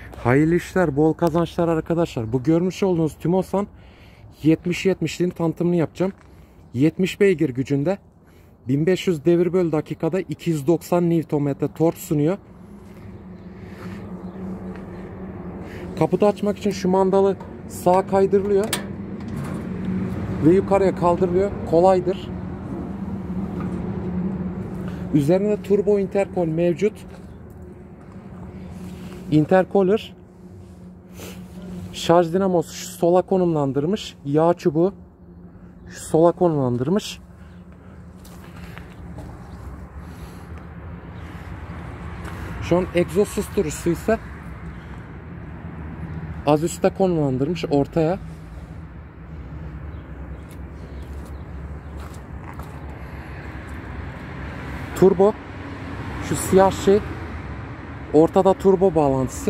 Hayırlı işler, bol kazançlar arkadaşlar. Bu görmüş olduğunuz Tümosan 70-70'liğin tanıtımını yapacağım. 70 beygir gücünde 1500 devir bölü dakikada 290 Nm tork sunuyor. Kaputu açmak için şu mandalı sağa kaydırılıyor ve yukarıya kaldırılıyor. Kolaydır. Üzerinde turbo interkol mevcut. Intercooler, şarj dinamosu şu sola konumlandırmış. Yağ çubuğu şu sola konumlandırmış. Şu an egzoz susturucusu ise az üstte konumlandırmış, ortaya. Turbo şu siyah şey, ortada turbo bağlantısı.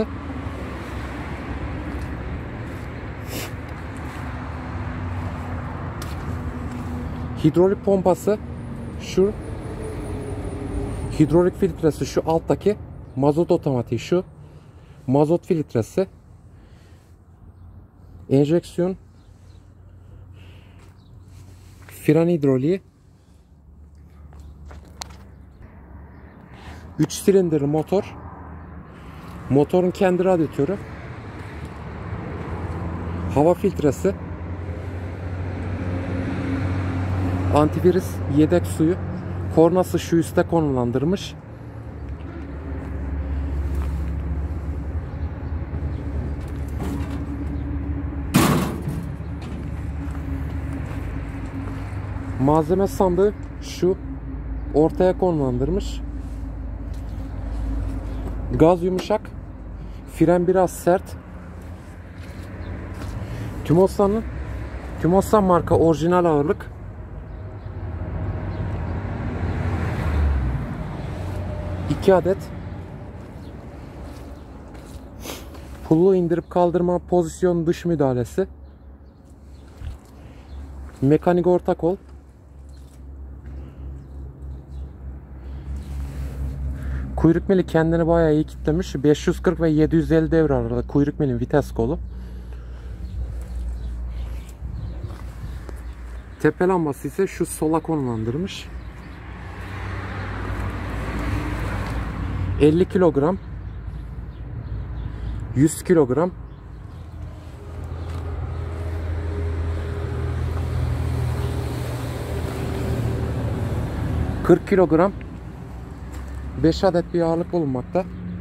Hidrolik pompası şu. Hidrolik filtresi şu alttaki. Mazot otomatiği şu. Mazot filtresi. Enjeksiyon. Fren hidroliği. 3 silindirli motor. Motorun kendi radyatörü. Hava filtresi. Antivirüs yedek suyu. Kornası şu üstte konumlandırmış. Malzeme sandığı şu ortaya konumlandırmış. Gaz yumuşak. Fren biraz sert. Tümosan marka orijinal ağırlık. İki adet. Pullu indirip kaldırma pozisyon dış müdahalesi. Mekanik orta kol. Kuyruk mili kendini bayağı iyi kitlemiş. 540 ve 750 devir arasında kuyruk milin vites kolu. Tepe lambası ise şu sola konumlandırmış. 50 kilogram, 100 kilogram, 40 kilogram, 5 adet bir ağırlık bulunmakta.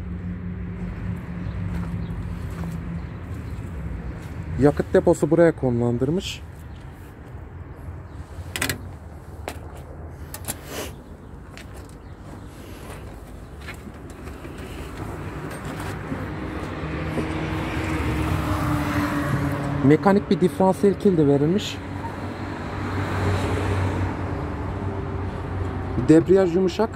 Yakıt deposu buraya konumlandırmış. Mekanik bir diferansiyel kilidi verilmiş. Debriyaj yumuşak.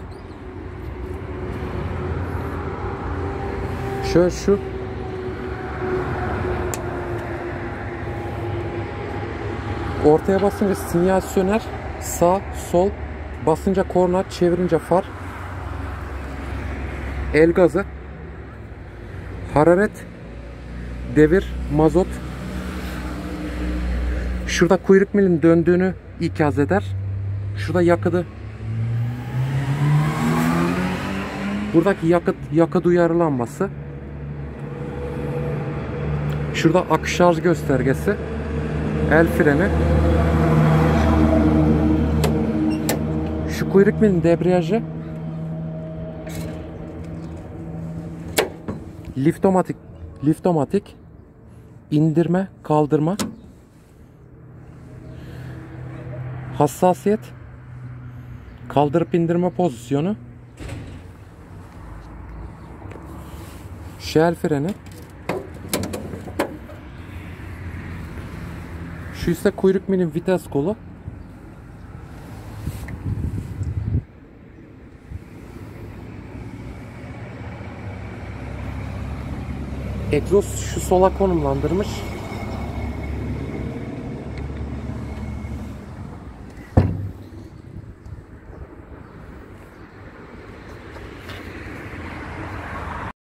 Şöyle şu. Ortaya basınca sinyal söner. Sağ, sol. Basınca korna, çevirince far. El gazı. Hararet. Devir, mazot. Şurada kuyruk milin döndüğünü ikaz eder. Şurada yakıtı. Buradaki yakıt uyarı lambası. Şurada akü şarj göstergesi. El freni. Şu kuyruk milin debriyajı. Liftomatik. İndirme, kaldırma. Hassasiyet. Kaldırıp indirme pozisyonu. El freni. Şu ise kuyruk milin vites kolu. Egzoz şu sola konumlandırmış.